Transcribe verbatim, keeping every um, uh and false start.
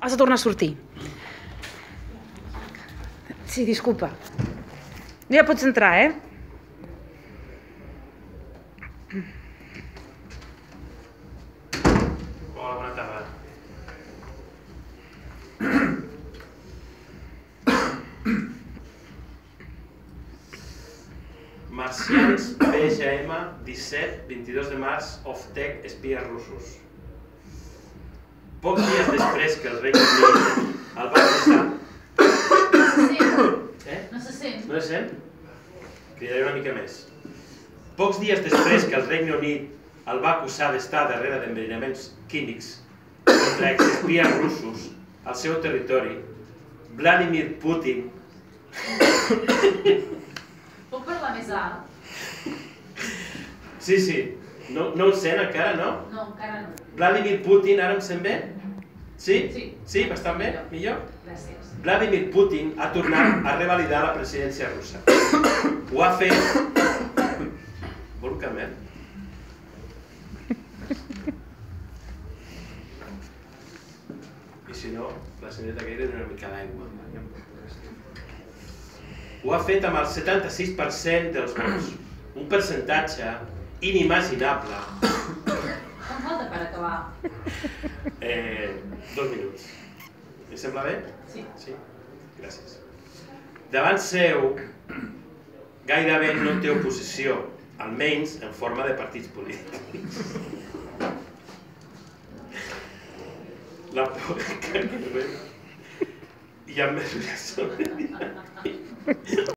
Has de tornar a sortir. Sí, disculpa. Ja pots entrar, eh? Hola, bona tarda. Marcians B G M disset, vint-i-dos de març, off-tech, espies russos. Pocs dies després que el Regne Unit el va acusar... Eh? No se sent. No se sent? Cridaré una mica més. Pocs dies després que el Regne Unit el va acusar d'estar darrere d'enverinaments químics contra exespies russos al seu territori, Vladimir Putin... Puc parlar més alt? Sí, sí. No, no el sent encara, no? No, encara no. Vladimir Putin, ara em sent bé? Sí? Sí. Sí, bastant bé? Millor? Gràcies. Vladimir Putin ha tornat a revalidar la presidència russa. Ho ha fet... Vol un calmet? I si no, la senyoreta Guerra dona una mica d'aigua. Ho ha fet amb el setanta-sis per cent dels vots. Un percentatge inimaginable. Com falta per acabar? Eh, dos minuts. Li sembla bé? Sí. Sí? Gràcies. Davant seu, gairebé no té oposició, almenys en forma de partits polítics. La por que hi ha més